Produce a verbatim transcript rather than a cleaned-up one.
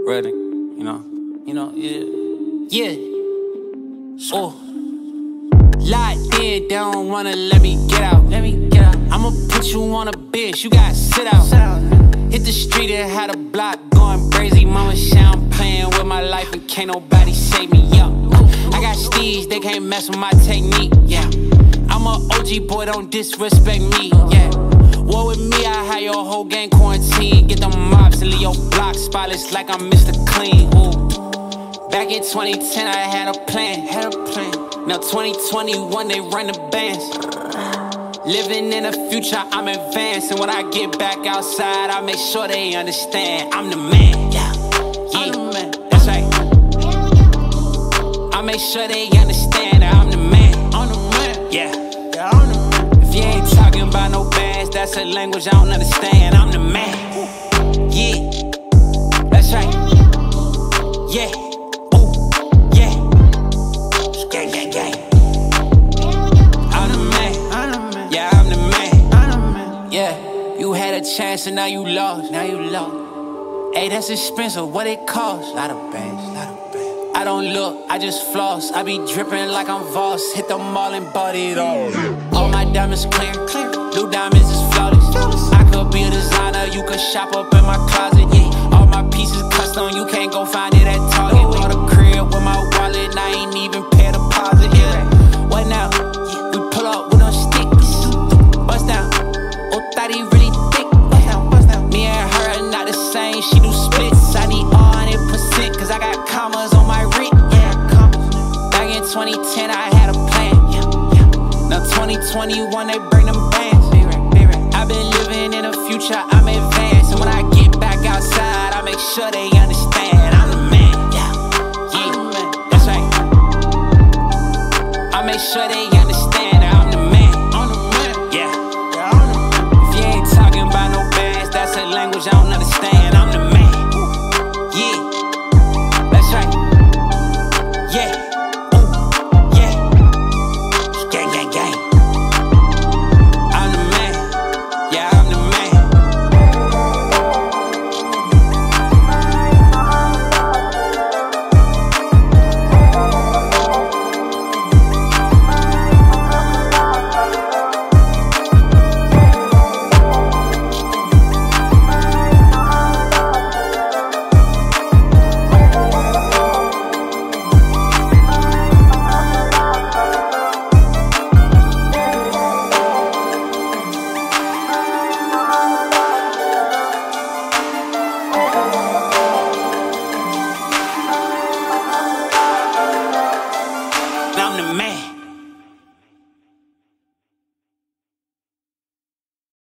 Real nigga, you know, you know, yeah, yeah. Oh, locked in, they don't wanna let me get out. Let me get out. I'ma put you on a bitch, you gotta sit out. Sit out. Hit the street and had a block going crazy. Mama shit, I'm playing with my life and can't nobody save me. Yeah, I got steez, they can't mess with my technique. Yeah, I'm a O G boy, don't disrespect me. Yeah. War with me, I had your whole gang quarantined. Get the mops and leave your block spotless like I'm Mister Clean. Ooh. Back in twenty ten, I had a plan, had a plan. Now twenty twenty-one, they run the bands. Living in the future, I'm advanced. And when I get back outside, I make sure they understand I'm the man. Yeah, yeah, I'm the man. That's right. I make sure they understand that I'm the man. I'm the man. Yeah, yeah, I'm the man. If you ain't talking about no bands, that's a language I don't understand. I'm the man. Yeah, that's right. Yeah, ooh, yeah. Gang, gang, gang. I'm the man. I'm the man. Yeah, I'm the man. I'm the man. Yeah, you had a chance and now you lost. Now you lost. Hey, that's expensive. What it cost? Lot of bands, lot of bands. I don't look, I just floss. I be dripping like I'm Voss. Hit the mall and bought it all. All my diamonds clear, clear. Blue diamonds is flawless. I could be a designer, you could shop up in my closet. Yeah, all my pieces custom, you can't go find it at Target. Bought a crib with my wallet, and I ain't even pay a deposit. Yeah, what now? We pull up with no sticks. Bust down, oh, thought he really thick. Me and her are not the same, she do splits. I need all one hundred percent, cause I got commas on my wrist. Yeah, commas. Back in twenty ten, I had a plan. Now twenty twenty-one, they bring them bands. I've been living in the future, I'm advanced. And when I get back outside, I make sure they understand I'm the man. Yeah, yeah, that's right. I make sure they understand.